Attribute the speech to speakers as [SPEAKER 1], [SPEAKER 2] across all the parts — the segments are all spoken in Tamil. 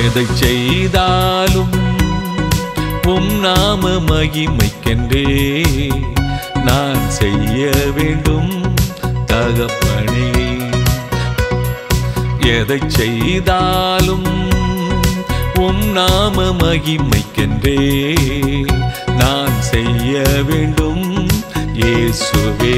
[SPEAKER 1] எதை செய்தாலும் உம் நாம மகிமைக்கென்றே நான் செய்ய வேண்டும் தகப்பனே. எதை செய்தாலும் உம் நாம மகிமைக்கென்றே நான் செய்ய வேண்டும் இயேசுவே.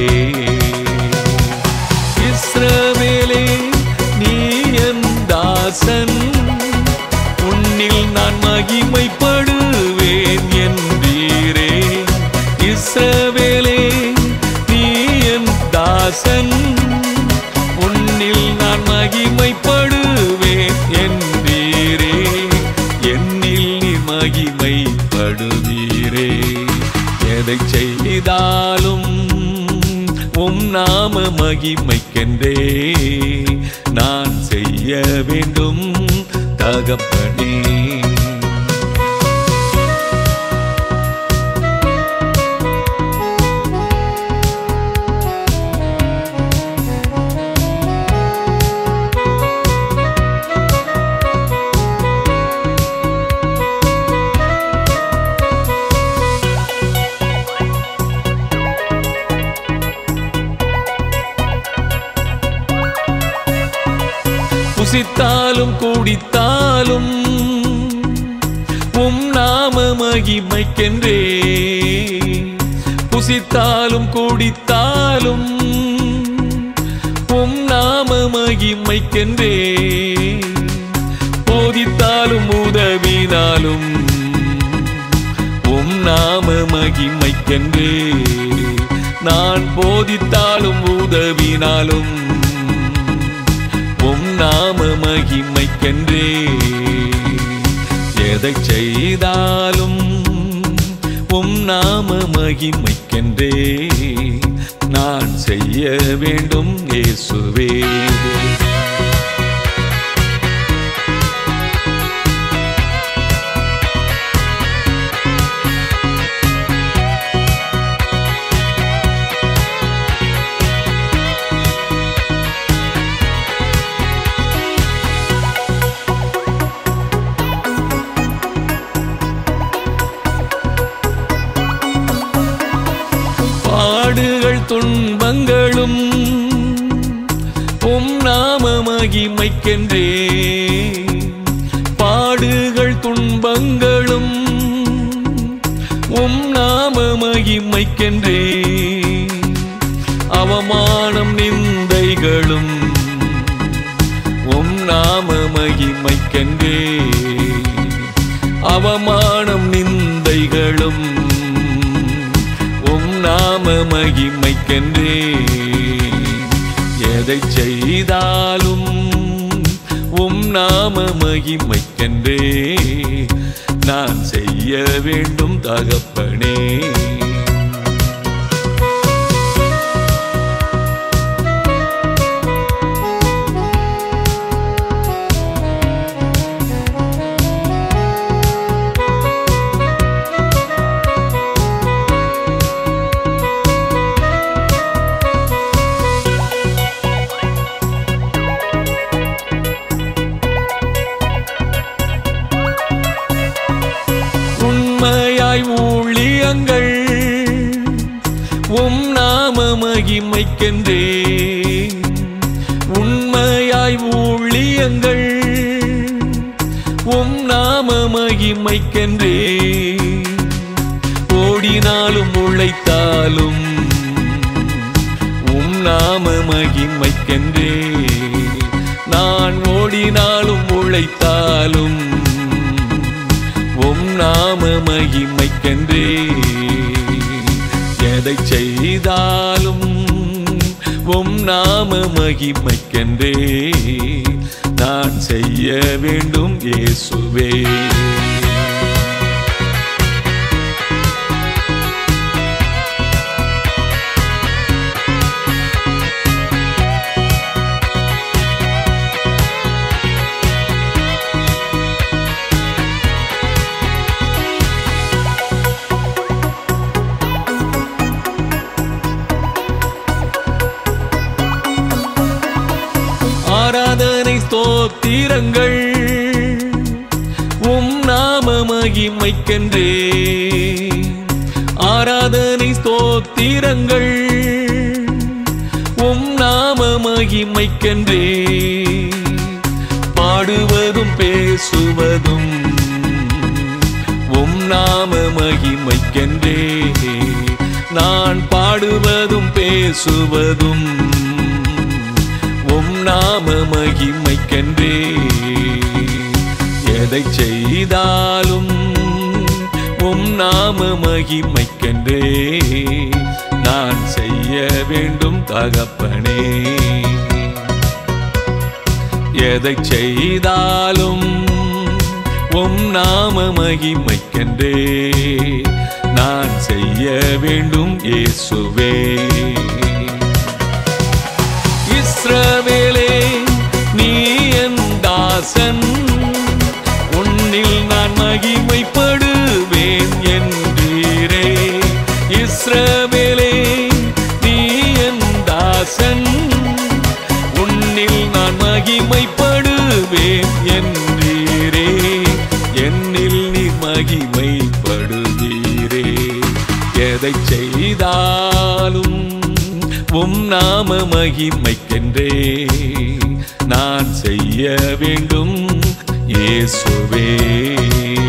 [SPEAKER 1] இஸ்ரவேலே நீ என் தாசன், உன்னில் நான் மகிமைப்படுவேன் என்றீரே. இஸ்ரவேலே நீ என் தாசன், உன்னில் நான் மகிமைப்படுவேன் என்றீரே. என்னில் நீ மகிமைப்படுவீரே. எதை செய்தாலும் உம் நாம மகிமைக்கென்றே நான் செய்ய வேண்டும் தகப்பனே. புசித்தாலும் குடித்தாலும் உம் நாம மகிமைக்கென்றே. புசித்தாலும் குடித்தாலும் உம் நாம மகிமைக்கென்றே. போதித்தாலும் உதவினாலும் உம் நாம மகிமைக்கென்றே. நான் போதித்தாலும் உதவினாலும் உம் நாம மகிமைக்கென்றே. எதை செய்தாலும் உம் நாம மகிமைக்கென்றே நான் செய்ய வேண்டும் இயேசுவே. பாடுகள் துன்பங்களும் உம் நாம மகிமைக்கென்றே. பாடுகள் துன்பங்களும் உம் நாம மகிமைக்கென்றே. அவமானம் நிந்தைகளும் உம் நாம மகிமைக்கென்றே. அவமானம் நிந்தைகளும் உம் நாம மகிமைக்கென்றே. எதை செய்தாலும் உம் நாம மகிமைக்கென்றே நான் செய்ய வேண்டும் தகப்பனே. உண்மையாய் ஊழியங்கள் உம் நாம மகிமைக்கென்றே. உண்மையாய் ஊழியங்கள் உம் நாம மகிமைக்கென்றே. ஓடினாலும் உழைத்தாலும் உம் நாம மகிமைக்கென்றே. நான் ஓடினாலும் உழைத்தாலும் உம் நாம மகிமைக்கென்றே. எதை செய்தாலும் உம் நாம மகிமைக்கென்றே நான் செய்ய வேண்டும் இயேசுவே. ஆராதனை ஸ்தோத்திரங்கள் மகிமைக்கென்றே ஆராதனை ஸ்தோத்திரங்கள் உம் நாம மகிமைக்கென்றே பாடுவதும் பேசுவதும் உம் நாம மகிமைக்கென்றே நான் பாடுவதும் பேசுவதும் உம் நாம மகிமைக்கென்றே எதை செய்தாலும் உம் நாம மகிமைக்கென்றே நான் செய்ய வேண்டும் தகப்பனே எதை செய்தாலும் உம் நாம மகிமைக்கென்றே நான் செய்ய வேண்டும் இயேசுவே இஸ்ரவேலே நீ என் தாசன் உன்னில் நான் மகிமைப்படுவேன் என்றீரே இஸ்ரவேலே நீ என் தாசன் உன்னில் நான் மகிமைப்படுவேன் என்றீரே என்னில் நீ மகிமைப்படுவீரே எதை செய்தாலும் உம் நாம மகிமைக்கென்றே நான் செய்ய வேண்டும் இயேசுவே